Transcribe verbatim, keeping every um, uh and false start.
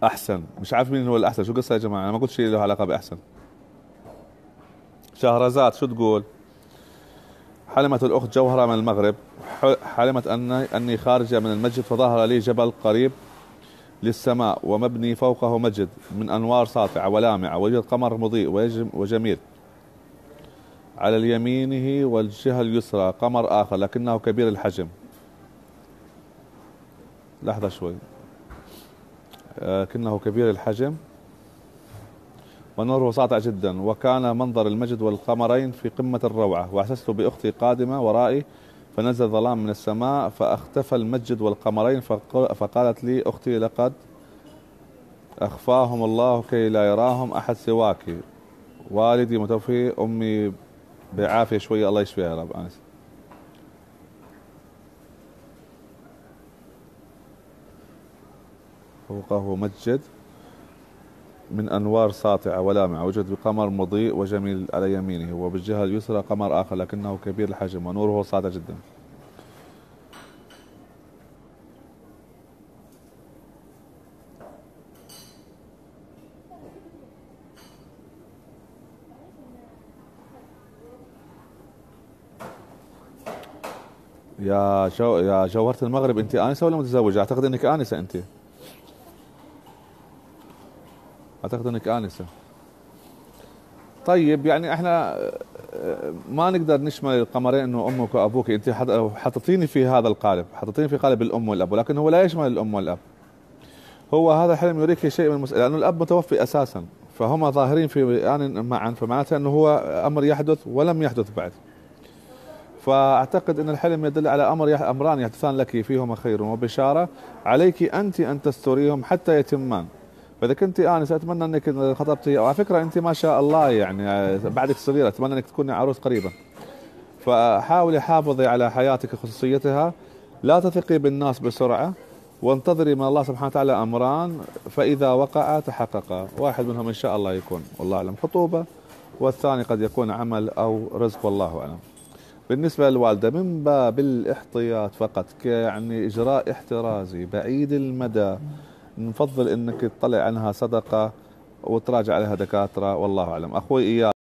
احسن. مش عارف مين هو الاحسن. شو قصة يا جماعة؟ انا ما قلت شيء له علاقة باحسن. شهرزاد شو تقول؟ حلمت الأخت جوهرة من المغرب، حلمت أني, أني خارجة من المسجد، فظهر لي جبل قريب للسماء ومبني فوقه مسجد من أنوار ساطعة ولامعة، ويوجد قمر مضيء وجميل على اليمينه، والجهة اليسرى قمر آخر لكنه كبير الحجم. لحظة شوي. لكنه كبير الحجم ونوره ساطع جدا، وكان منظر المجد والقمرين في قمة الروعة، وأحسست بأختي قادمة ورائي، فنزل ظلام من السماء فاختفى المسجد والقمرين، فقالت لي أختي: لقد أخفاهم الله كي لا يراهم أحد سواك. والدي متوفي، أمي بعافية شوية، الله يشفيها يا رب. أنس. فوقه مسجد من أنوار ساطعة ولامعة، وجد بقمر مضيء وجميل على يمينه، وبالجهة اليسرى قمر آخر لكنه كبير الحجم ونوره ساطع جدا. يا جو يا جوهرة المغرب، أنت آنسة ولا متزوجة؟ أعتقد أنك آنسة. أنت أعتقد أنك آنسة. طيب يعني احنا ما نقدر نشمل القمرين انه امك وابوك. انت حطيتيني في هذا القالب، حطيتيني في قالب الام والاب، ولكن هو لا يشمل الام والاب. هو هذا الحلم يريك شيء من المس... لانه الاب متوفي اساسا، فهم ظاهرين في آن معا، فمعناته انه هو امر يحدث ولم يحدث بعد. فاعتقد ان الحلم يدل على امر يح... امران يحدثان لك فيهما خير وبشاره، عليك انت ان تستوريهم حتى يتمان. فاذا كنت انسه اتمنى انك خطبتي، وعلى فكره انت ما شاء الله يعني بعدك صغيره، اتمنى انك تكوني عروس قريبا. فحاولي حافظي على حياتك وخصوصيتها، لا تثقي بالناس بسرعه، وانتظري من الله سبحانه وتعالى امران، فاذا وقعا تحققا. واحد منهم ان شاء الله يكون والله اعلم خطوبه، والثاني قد يكون عمل او رزق والله اعلم. بالنسبة للوالدة من باب الاحتياط فقط، يعني إجراء احترازي بعيد المدى، نفضل أنك تطلع عنها صدقة وتراجع عليها دكاترة والله أعلم. أخوي إياه